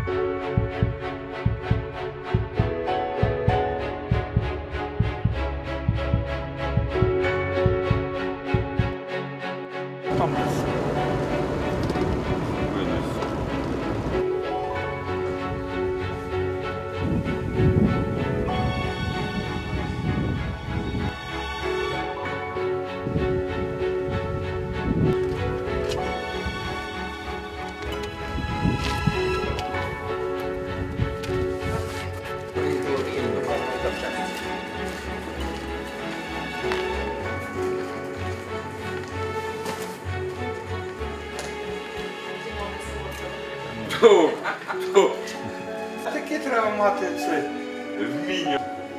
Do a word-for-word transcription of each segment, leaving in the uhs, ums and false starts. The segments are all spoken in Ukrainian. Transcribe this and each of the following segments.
Таке треба мати це вміння.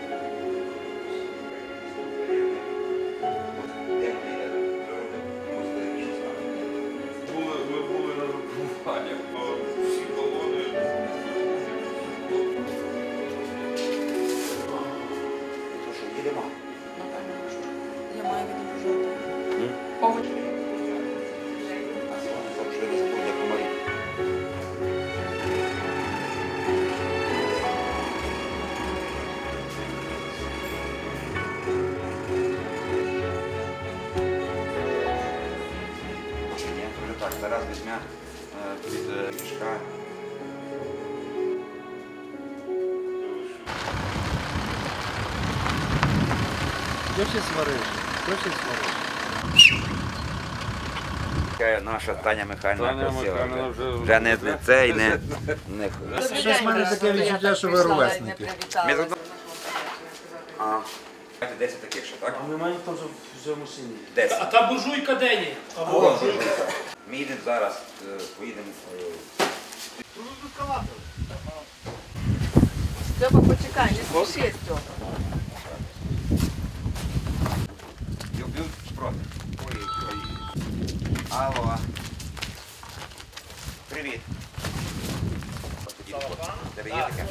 Ми були на випробуваннях, то всі колони. То що, їдемо? Я маю відображати. Овочі. Так, зараз візьме під мішка. Що ще свариш? Що ще свариш? Наша Таня Михайлівна Таня красива. Михайлівна вже- Вже не не цей, не... не... Щось в мене таке відчуття, що ви ровесники. Ми тут- А, десять таких ще, так? А ми маємо там вже в машині. десять. А та буржуйка де є? А О, буржуйка. Ми їдемо зараз, е, поїдемо. е, Стьопа, почекай, не спіши, Стьопа. Люблю шпроти. Ой, ой. Алло. Привіт. Тебе є таке?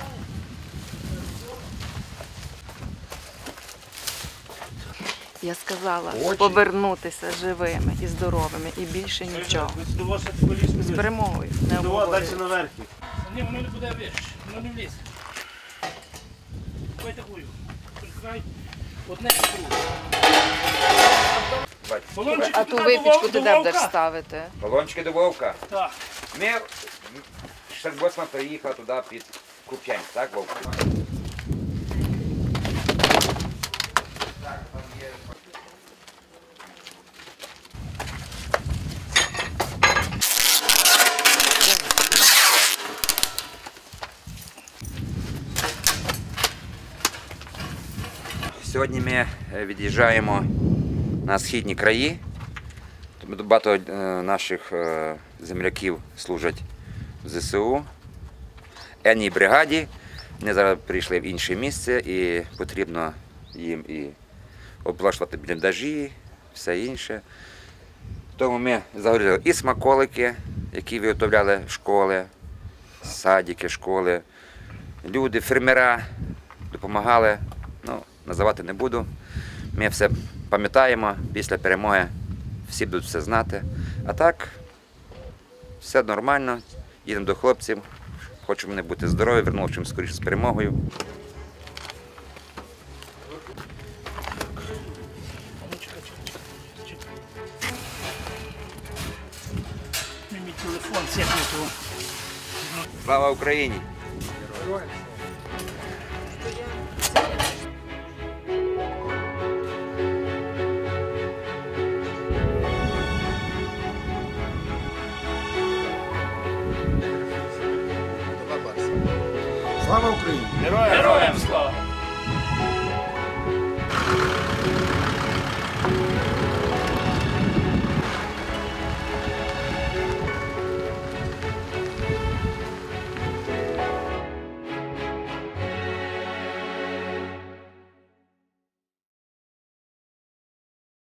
Я сказала Очі. повернутися живими і здоровими, і більше нічого. З перемогою, не Далі обговорюю. наверх. Ні, воно не буде вище, воно не влізе. Давай такую. Прикрай. Одне і друге. Бать. Балончики А туди ту до випічку вов- ти до де вовка. будеш ставити? Балончики до Вовка. Так. Ми шістдесят восьма приїхала туди під Куп'янськ, так, Вовк? Сьогодні ми від'їжджаємо на східні краї. Тут багато е, наших е, земляків служать в зе се у. Енній бригаді. Вони зараз прийшли в інше місце і потрібно їм і облаштувати бліндажі, все інше. Тому ми загоріли і смаколики, які виготовляли школи, садики, школи. Люди, фермера допомагали. Ну, називати не буду. Ми все пам'ятаємо, після перемоги всі будуть все знати. А так, все нормально, їдемо до хлопців, хочемо вони бути здорові, вернулися чим скоріше з перемогою. Мій телефон сякнув. Слава Україні! Слава Україні! Героям слава!